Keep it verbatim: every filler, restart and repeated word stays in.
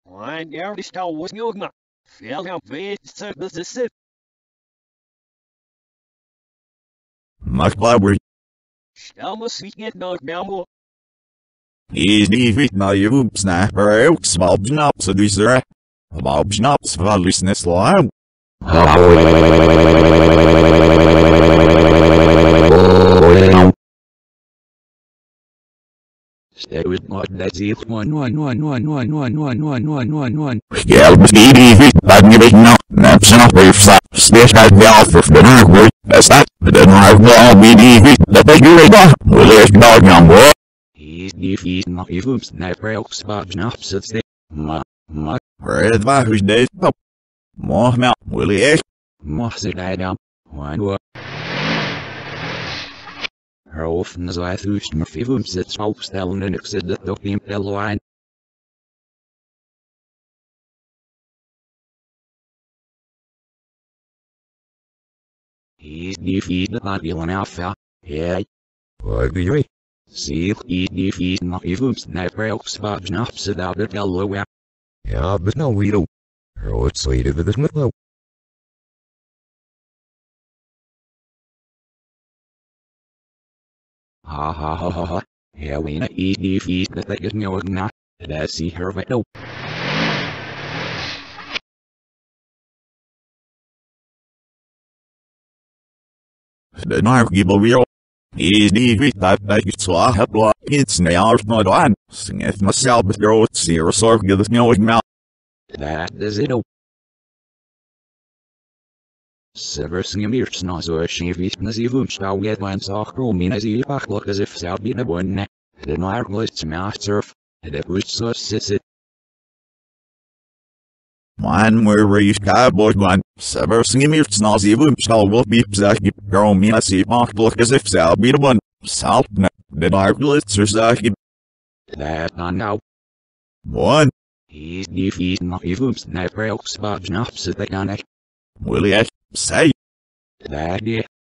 One der stal was njogma. Veel aan weet service de sip. Mag blabber. Stel me sweet get nog belmo. Is die wit na je woep snapper ook small snaps dus er. Bob snaps van lusnes laam. Stay with not that's it one one one one one one one one one one one. Geld misschien die laat me weten nou. Naps en opweefsa. Steeds uit wel voor de narkoe. Best dat. De narkoe al wie die wit. Dat ik jullie nog. Wil eerst nog gaan boy. He's die feet nog je voeps sniper ook spot snaps het steeds. Ma ma. Red waar is deze pop. Mocht me wil je echt. Mag ze daar dan. One one. Her often as I thought my fivum sits opstellen en ik zit dat ook in pelwijn. He's die feet dat aan willen afva. Hey. Wat doe je? Zie ik die feet nog je voeps sniper ook spot snaps het uit het pelwijn. Ja, but no we don't. Rood zweden we dus met nou. Ha ha ha ha ha. Ja, we na eat die feet dat ik het nog na. Dat zie her wat op. De narkoe wil weer. Is die wit dat ik het zwaar heb laat. It's now not on. Sing it myself with rood zeer zorg dat het nog mal. Dat is het op. Severs ngemirts na zo schivit na zie voem stau get wan zag romin as ie pak look as if zou be na bonne. De narglits macht surf. De push so sit. Man where reach cowboy one. Sever singing me snazzy boom shall will be zaki girl me as he mock look as if shall be the one. Salt na the dark blitz or zaki. Dat on now. One. He's die feet nog je voem sniper ook spot snaps het kan ik. Will he say? Dat die.